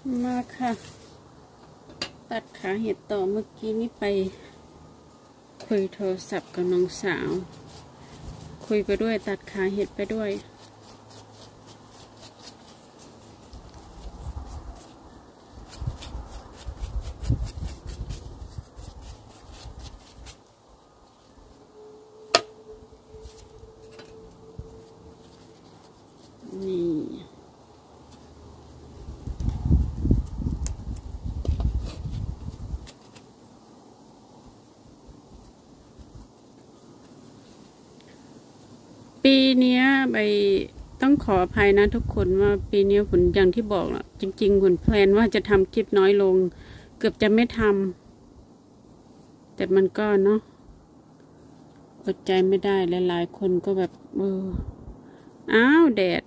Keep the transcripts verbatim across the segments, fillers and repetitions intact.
มาค่ะตัดขาเห็ดต่อเมื่อกี้นี้ไปคุยโทรศัพท์กับน้องสาวคุยไปด้วยตัดขาเห็ดไปด้วยนี่ปีนี้ไปต้องขออภัยนะทุกคนว่าปีนี้ผลอย่างที่บอกล่ะจริงๆผลแพลนว่าจะทำคลิปน้อยลงเกือบจะไม่ทำแต่มันก็เนาะอดใจไม่ได้หลายๆคนก็แบบเอออ้าวแดด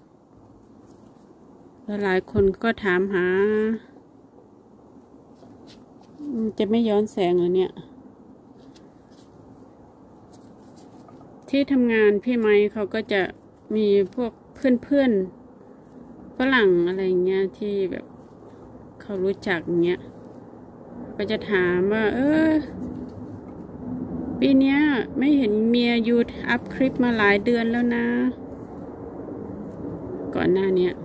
หลายคนก็ถามหาจะไม่ย้อนแสงเหรอเนี่ยที่ทำงานพี่ไม้เขาก็จะมีพวกเพื่อนๆฝรั่งอะไรเงี้ยที่แบบเขารู้จักเงี้ยก็จะถามว่าเออปีนี้ไม่เห็นเมียยูทอัพคลิปมาหลายเดือนแล้วนะก่อนหน้านี้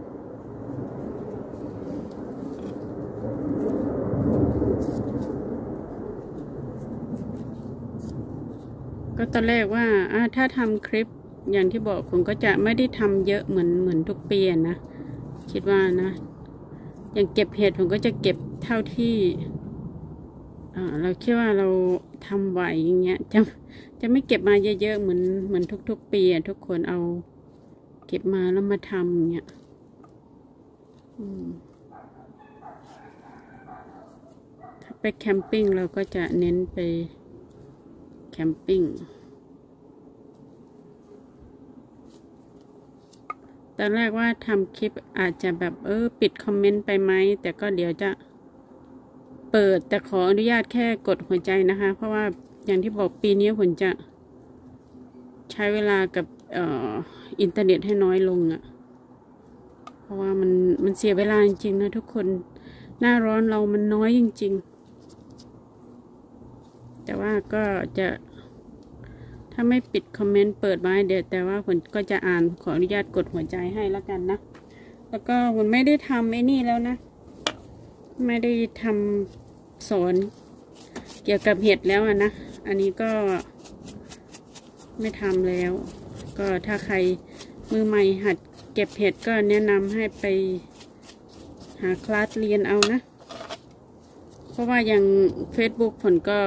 ก็ตอนแรกว่าถ้าทำคลิปอย่างที่บอกผมก็จะไม่ได้ทำเยอะเหมือนเหมือนทุกปีนะคิดว่านะอย่างเก็บเห็ดผมก็จะเก็บเท่าที่เราคิดว่าเราทำไหวอย่างเงี้ยจะจะไม่เก็บมาเยอะๆเหมือนเหมือนทุกๆปีทุกคนเอาเก็บมาแล้วมาทำอย่างเงี้ยถ้าไปแคมปิ้งเราก็จะเน้นไปแคมปิ้งตอนแรกว่าทำคลิปอาจจะแบบเออปิดคอมเมนต์ไปไหมแต่ก็เดี๋ยวจะเปิดแต่ขออนุญาตแค่กดหัวใจนะคะเพราะว่าอย่างที่บอกปีนี้ผมจะใช้เวลากับเอ่ออินเทอร์เน็ตให้น้อยลงอ่ะเพราะว่ามันมันเสียเวลาจริงๆนะทุกคนหน้าร้อนเรามันน้อยจริงๆแต่ว่าก็จะถ้าไม่ปิดคอมเมนต์เปิดไว้เดี๋ยวแต่ว่าผมก็จะอ่านขออนุญาตกดหัวใจให้แล้วกันนะแล้วก็ผมไม่ได้ทำไอ้นี่แล้วนะไม่ได้ทำสอนเกี่ยวกับเห็ดแล้วนะอันนี้ก็ไม่ทำแล้วก็ถ้าใครมือใหม่หัดเก็บเห็ดก็แนะนำให้ไปหาคลาสเรียนเอานะเพราะว่าอย่าง Facebook ผลก็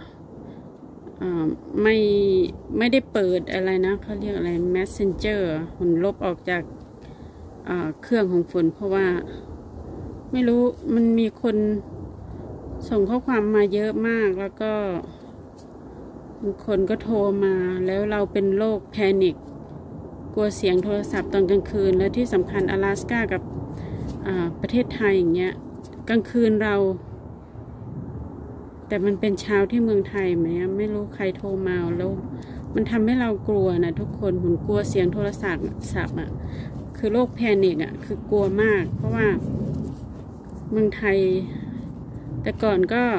ไม่ไม่ได้เปิดอะไรนะเขาเรียกอะไร Messenger ผลลบออกจากเครื่องของฝนเพราะว่าไม่รู้มันมีคนส่งข้อความมาเยอะมากแล้วก็บางคนก็โทรมาแล้วเราเป็นโรคแพนิคกลัวเสียงโทรศัพท์ตอนกลางคืนและที่สำคัญ阿拉斯ก้ากับประเทศไทยอย่างเงี้ยกลางคืนเราแต่มันเป็นเช้าที่เมืองไทยไหมไม่รู้ใครโทรมาแล้วมันทำให้เรากลัวนะทุกคนผมกลัวเสียงโทรศัพท์สับอ่ะคือโรคแพนิคอ่ะคือกลัวมากเพราะว่าเมืองไทยแต่ก่อนก็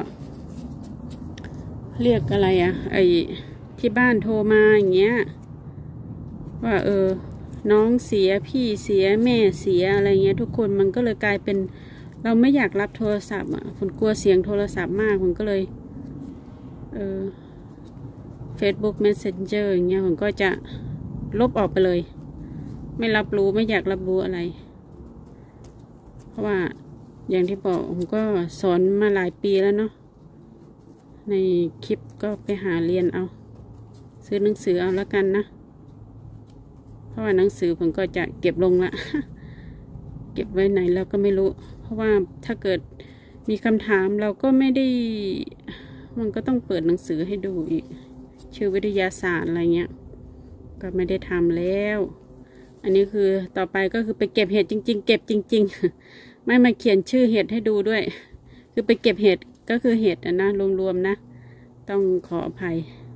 เรียกอะไรอ่ะไอที่บ้านโทรมาอย่างเงี้ยว่าเออน้องเสียพี่เสียแม่เสียอะไรเงี้ยทุกคนมันก็เลยกลายเป็นเราไม่อยากรับโทรศัพท์อ่ะผมกลัวเสียงโทรศัพท์มากผมก็เลยเออ Facebook Messenger อย่างเงี้ยผมก็จะลบออกไปเลยไม่รับรู้ไม่อยากรับรู้อะไรเพราะว่าอย่างที่บอกผมก็สอนมาหลายปีแล้วเนาะในคลิปก็ไปหาเรียนเอาซื้อหนังสือเอาแล้วกันนะเพราะว่าหนังสือผมก็จะเก็บลงละ เก็บไว้ไหนแล้วก็ไม่รู้เพราะว่าถ้าเกิดมีคำถามเราก็ไม่ได้มันก็ต้องเปิดหนังสือให้ดูอีกชื่อวิทยาศาสตร์อะไรเงี้ยก็ไม่ได้ทำแล้วอันนี้คือต่อไปก็คือไปเก็บเห็ดจริงๆเก็บจริงๆไม่มาเขียนชื่อเห็ดให้ดูด้วยคือไปเก็บเห็ดก็คือเห็ดนะรวมๆนะต้องขออภัย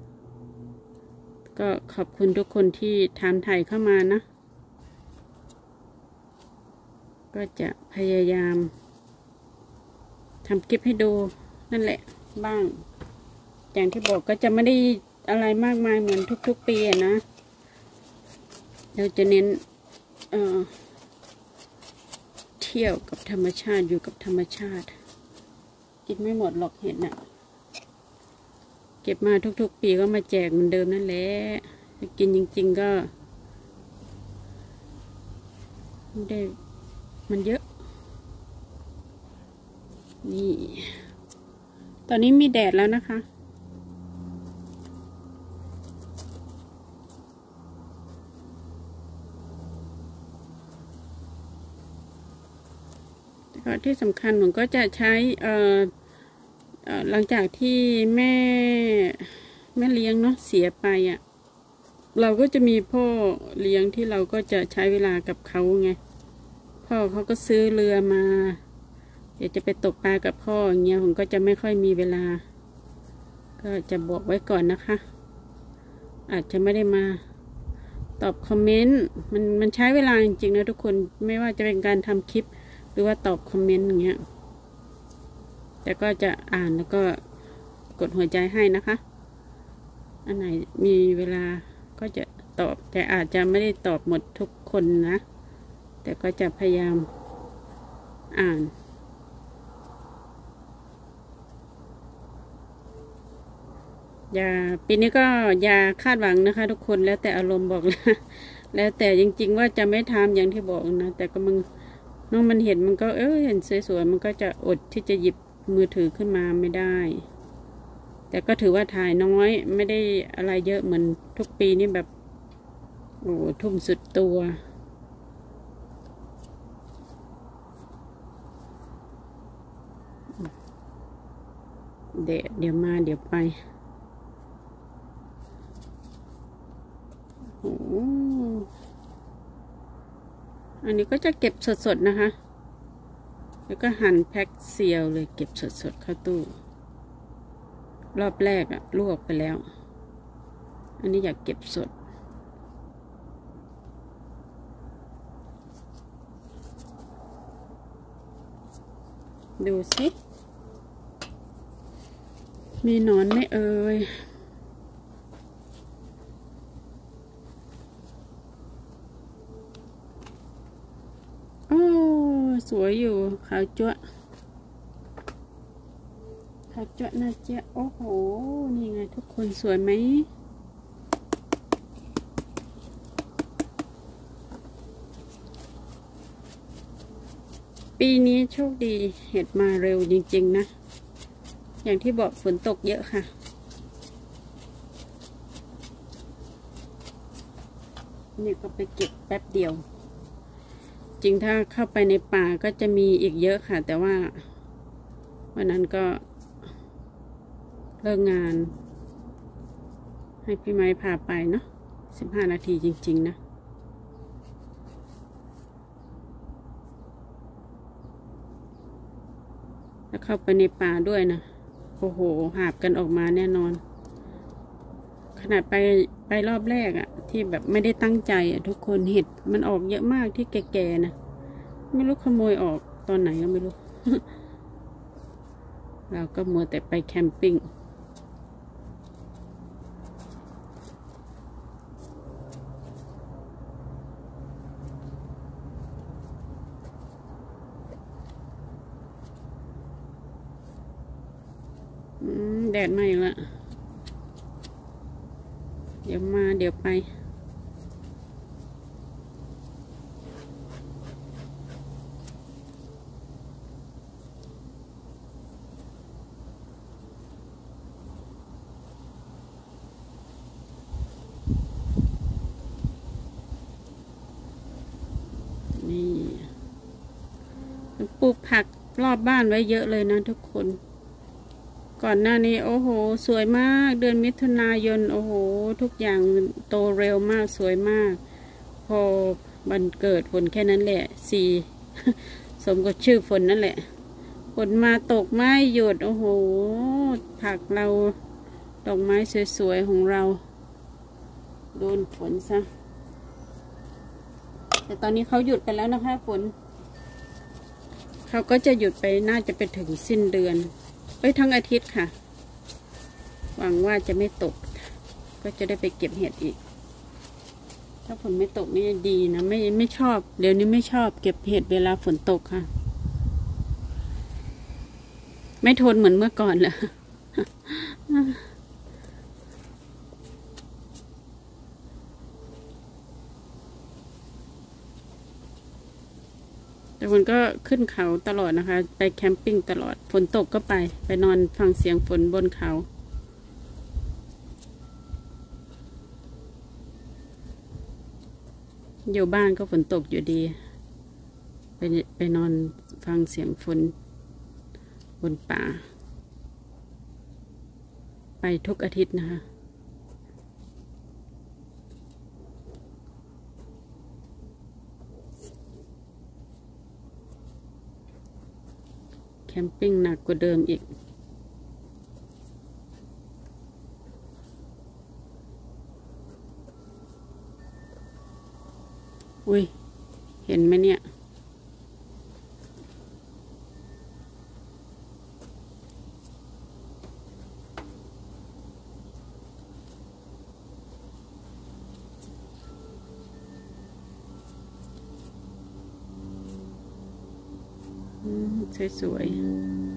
ก็ขอบคุณทุกคนที่ถามไถ่เข้ามานะก็จะพยายามทำคลิปให้ดูนั่นแหละบ้างอย่างที่บอกก็จะไม่ได้อะไรมากมายเหมือนทุกๆปีนะเราจะเน้นเอ่อเที่ยวกับธรรมชาติอยู่กับธรรมชาติกินไม่หมดหรอกเห็ดน่ะเก็บมาทุกๆปีก็มาแจกเหมือนเดิมนั่นแหละกินจริงๆก็ไม่ได้มันเยอะนี่ตอนนี้มีแดดแล้วนะคะก็ที่สำคัญผมก็จะใช้เอ่อหลังจากที่แม่แม่เลี้ยงเนาะเสียไปอ่ะเราก็จะมีพ่อเลี้ยงที่เราก็จะใช้เวลากับเขาไงพ่อเขาก็ซื้อเรือมาเดี๋ยวจะไปตกปลากับพ่ออย่างเงี้ยผมก็จะไม่ค่อยมีเวลาก็จะบอกไว้ก่อนนะคะอาจจะไม่ได้มาตอบคอมเมนต์มันมันใช้เวลาจริงๆนะทุกคนไม่ว่าจะเป็นการทำคลิปหรือว่าตอบคอมเมนต์อย่างเงี้ยแต่ก็จะอ่านแล้วก็กดหัวใจให้นะคะอันไหนมีเวลาก็จะตอบแต่อาจจะไม่ได้ตอบหมดทุกคนนะแต่ก็จะพยายามอ่านอย่าปีนี้ก็อย่าคาดหวังนะคะทุกคนแล้วแต่อารมณ์บอกแล้วแล้วแต่จริงๆว่าจะไม่ทำอย่างที่บอกนะแต่ก็มันน้องมันเห็นมันก็เออเห็นสวยๆมันก็จะอดที่จะหยิบมือถือขึ้นมาไม่ได้แต่ก็ถือว่าถ่ายน้อยไม่ได้อะไรเยอะเหมือนทุกปีนี่แบบโอ้ทุ่มสุดตัวเดี๋ยวเดี๋ยวมาเดี๋ยวไปโอ้อันนี้ก็จะเก็บสดๆนะคะแล้วก็หั่นแพ็คเซียวเลยเก็บสดๆเข้าตู้รอบแรกอะลวกไปแล้วอันนี้อยากเก็บสดดูสิมีหนอนไหมเอ่ยโอ้สวยอยู่ขาวจั๊วะขาวจั๊วะน่าเจ๊ะโอ้โหนี่ไงทุกคนสวยไหมปีนี้โชคดีเห็ดมาเร็วจริงๆนะอย่างที่บอกฝนตกเยอะค่ะนี่ก็ไปเก็บแป๊บเดียวจริงถ้าเข้าไปในป่าก็จะมีอีกเยอะค่ะแต่ว่าวันนั้นก็เลิกงานให้พี่ไม้พาไปเนาะสิบห้านาทีจริงๆนะแล้วเข้าไปในป่าด้วยนะโอ้โหหาบกันออกมาแน่นอนขนาดไปไปรอบแรกอะที่แบบไม่ได้ตั้งใจอะทุกคนเห็ดมันออกเยอะมากที่แก่ๆนะไม่รู้ขโมยออกตอนไหนก็ไม่รู้ เราก็มัวแต่ไปแคมปิ้งแดดมาอีกแล้วเดี๋ยวมาเดี๋ยวไปนี่ปลูกผักรอบบ้านไว้เยอะเลยนะทุกคนก่อนหน้านี้โอ้โหสวยมากเดือนมิถุนายนโอ้โหทุกอย่างโตเร็วมากสวยมากพอวันเกิดฝนแค่นั้นแหละสี่สมกับชื่อฝนนั่นแหละฝนมาตกไม่หยุดโอ้โหผักเราดอกไม้สวยๆของเราโดนฝนซะแต่ตอนนี้เขาหยุดไปแล้วนะคะฝนเขาก็จะหยุดไปน่าจะไปถึงสิ้นเดือนเอ้ยทั้งอาทิตย์ค่ะหวังว่าจะไม่ตกก็จะได้ไปเก็บเห็ดอีกถ้าฝนไม่ตกนี่ดีนะไม่ไม่ชอบเดี๋ยวนี้ไม่ชอบเก็บเห็ดเวลาฝนตกค่ะไม่ทนเหมือนเมื่อก่อนเลยแต่คนก็ขึ้นเขาตลอดนะคะไปแคมปิ้งตลอดฝนตกก็ไปไปนอนฟังเสียงฝนบนเขาอยู่บ้านก็ฝนตกอยู่ดีไปไปนอนฟังเสียงฝนบนป่าไปทุกอาทิตย์นะคะแคมปิ้งหนักกว่าเดิมอีกอุ้ยเห็นไหมเนี่ยสวยๆ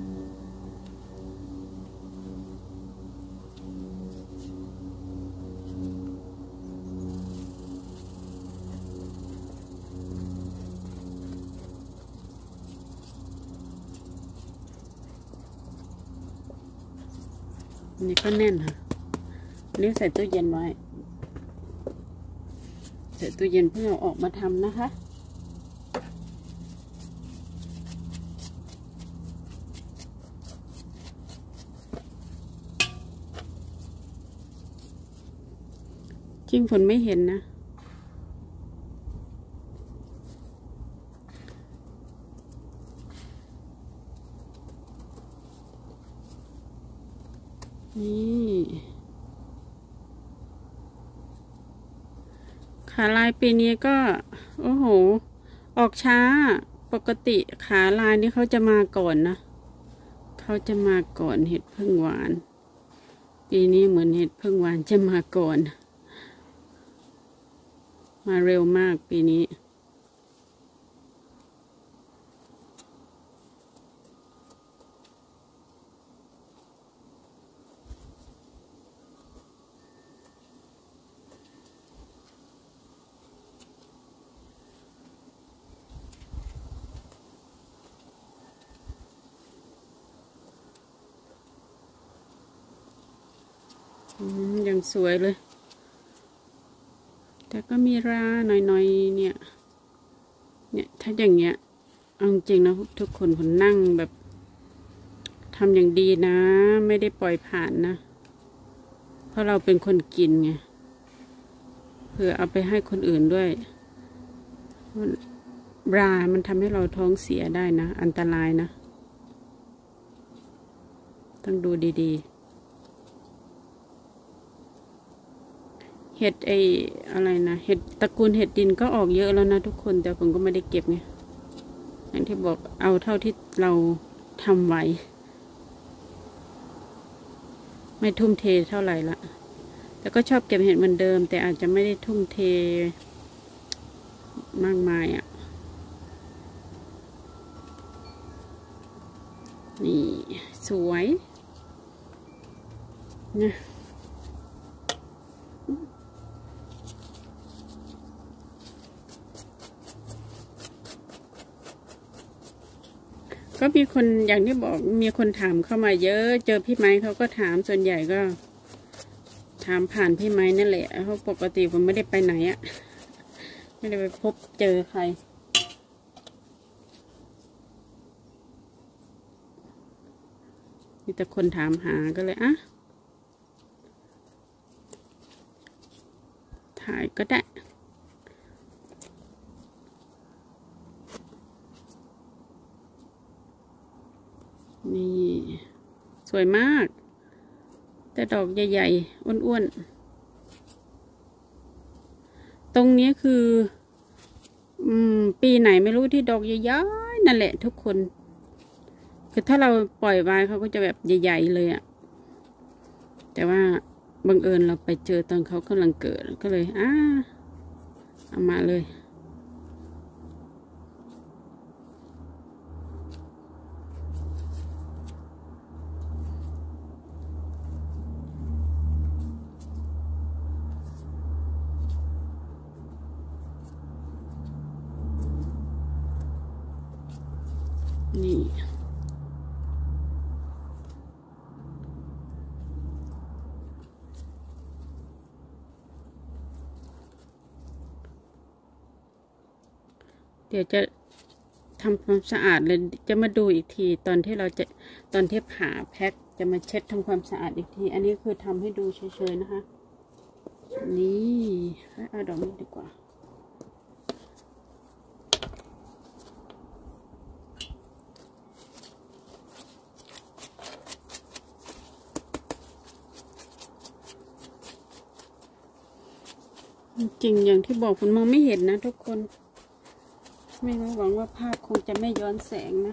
นี่ก็แน่นค่ะนี่ใส่ตู้เย็นไว้ใส่ตู้เย็นเพื่อเอาออกมาทำนะคะจริงฝนไม่เห็นนะนี่ขาลายปีนี้ก็โอ้โหออกช้าปกติขาลายนี่เขาจะมาก่อนนะเขาจะมาก่อนเห็ดพึ่งหวานปีนี้เหมือนเห็ดพึ่งหวานจะมาก่อนมาเร็วมากปีนี้ยังสวยเลยแต่ก็มีราหน่อยๆเนี่ยเนี่ยถ้าอย่างเงี้ยเอาจริงนะทุกคนผมนั่งแบบทำอย่างดีนะไม่ได้ปล่อยผ่านนะเพราะเราเป็นคนกินไงเผื่อเอาไปให้คนอื่นด้วยรามันทำให้เราท้องเสียได้นะอันตรายนะต้องดูดีๆเห็ดไออะไรนะเห็ดตระกูลเห็ดดินก็ออกเยอะแล้วนะทุกคนแต่ผมก็ไม่ได้เก็บไงอย่างที่บอกเอาเท่าที่เราทำไหวไม่ทุ่มเทเท่าไหร่ละแต่ก็ชอบเก็บเห็ดเหมือนเดิมแต่อาจจะไม่ได้ทุ่มเทมากมายอ่ะนี่สวยนะก็มีคนอย่างที่บอกมีคนถามเข้ามาเยอะเจอพี่ไม้เขาก็ถามส่วนใหญ่ก็ถามผ่านพี่ไม้นั่นแหละเพราะปกติผมไม่ได้ไปไหนอะ ไม่ได้ไปพบเจอใครมีแต่คนถามหาก็เลยอ่ะถ่ายก็ได้นี่สวยมากแต่ดอกใหญ่ๆอ้วนๆตรงนี้คืออืมปีไหนไม่รู้ที่ดอกใหญ่ๆนั่นแหละทุกคนคือถ้าเราปล่อยไว้เขาก็จะแบบใหญ่ๆเลยอะแต่ว่าบังเอิญเราไปเจอตอนเขากำลังเกิดก็เลยอ่าเอามาเลยนี่เดี๋ยวจะทำความสะอาดเลยจะมาดูอีกทีตอนที่เราจะตอนที่ผ่าแพ็คจะมาเช็ดทำความสะอาดอีกทีอันนี้คือทำให้ดูเฉยๆนะคะนี่เอาดอกนี้ดีกว่าจริงอย่างที่บอกคุณมองไม่เห็นนะทุกคนไม่รู้หวังว่าภาพคงจะไม่ย้อนแสงนะ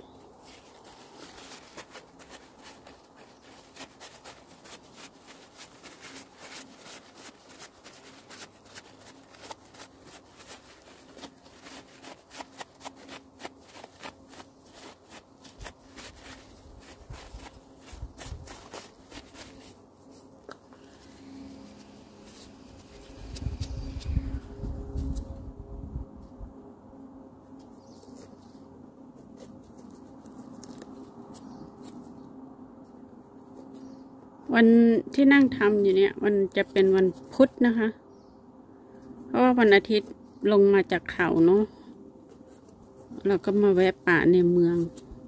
วันที่นั่งทำอยู่เนี่ยวันจะเป็นวันพุธนะคะ เพราะว่าวันอาทิตย์ลงมาจากเขาเนาะเราก็มาแวะป่าในเมือง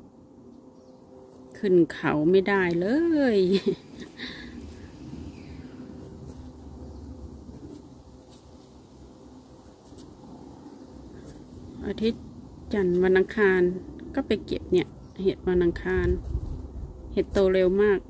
ขึ้นเขาไม่ได้เลยอาทิตย์จันทร์วันอังคารก็ไปเก็บเนี่ยเห็ดวันอังคารเห็ดโตเร็วมาก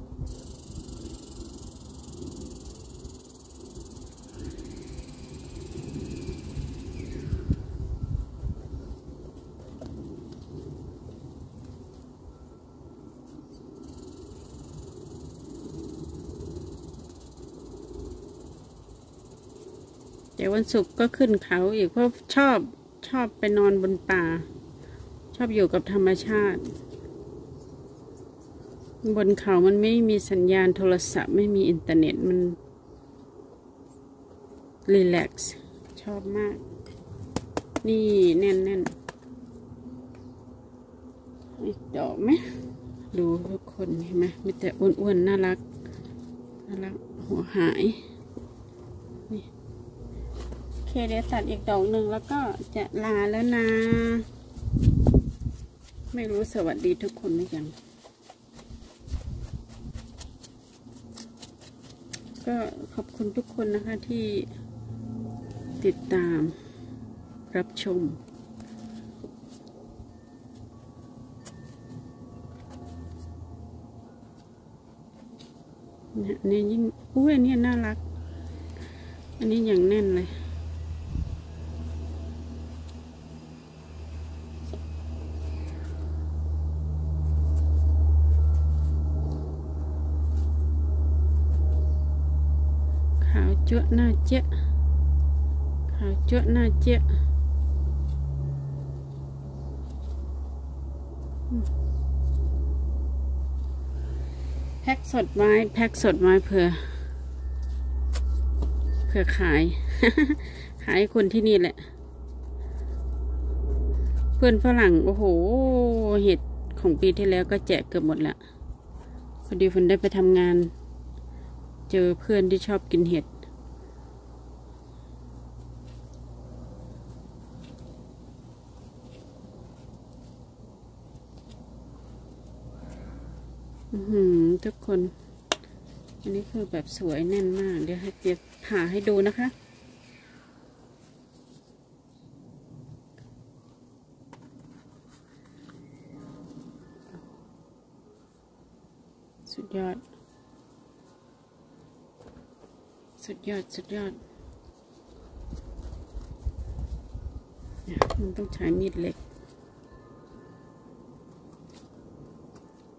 แต่วันศุกร์ก็ขึ้นเขาอีกเพราะชอบชอบไปนอนบนป่าชอบอยู่กับธรรมชาติบนเขามันไม่มีสัญญาณโทรศัพท์ไม่มีอินเทอร์เน็ตมันรีแลกซ์ชอบมากนี่แน่นแน่นอีกดอกไหมดูทุกคนเห็นไหมมีแต่อ้วนๆน่ารักน่ารักหัวหายนี่โอเคเดี๋ยวตัดอีกดอกหนึ่งแล้วก็จะลาแล้วนะไม่รู้สวัสดีทุกคนหรือยังก็ขอบคุณทุกคนนะคะที่ติดตามรับชมเนี่ยนี่ยิ่งอุ้ยอันนี้น่ารักอันนี้อย่างแน่นเลยขาวเจ้าหน้าเจ๊ะขาวเจ้าหน้าเจ๊ะแพ็คสดไว้แพ็คสดไว้เผื่อเผื่อขาย ขายคนที่นี่แหละเพื่อนฝรั่งโอ้โหเห็ดของปีที่แล้วก็แจกเกือบหมดละพอดีฝนได้ไปทำงานเจอเพื่อนที่ชอบกินเห็ดอือทุกคนอันนี้คือแบบสวยแน่นมากเดี๋ยวให้เดี๋ยวผ่าให้ดูนะคะสุดยอดสุดยอดสุดยอดมันต้องใช้มีดเล็ก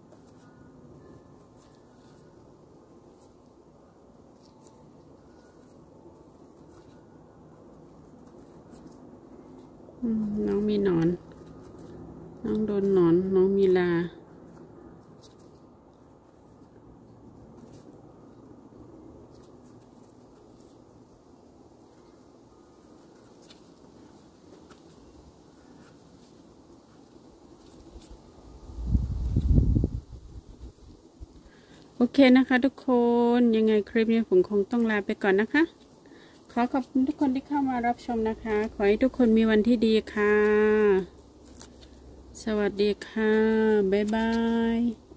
น้องมีหนอนน้องโดนหนอนน้องมีลาโอเคนะคะทุกคนยังไงคลิปนี้ผมคงต้องลาไปก่อนนะคะขอขอบคุณทุกคนที่เข้ามารับชมนะคะขอให้ทุกคนมีวันที่ดีค่ะสวัสดีค่ะบ๊ายบาย